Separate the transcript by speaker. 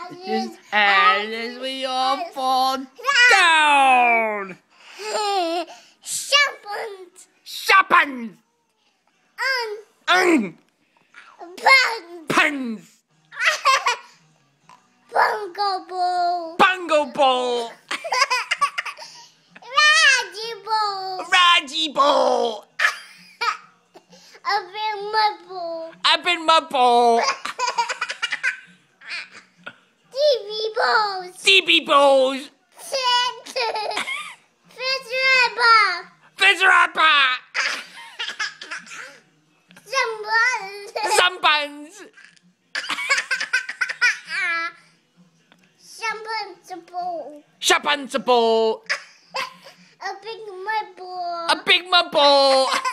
Speaker 1: And as we all fall down. Sharpens. Puns. Bungo ball. Raji ball. Up in my ball. TV balls. Fizz rapper. Some buns. Shapan's a ball. A big mud ball.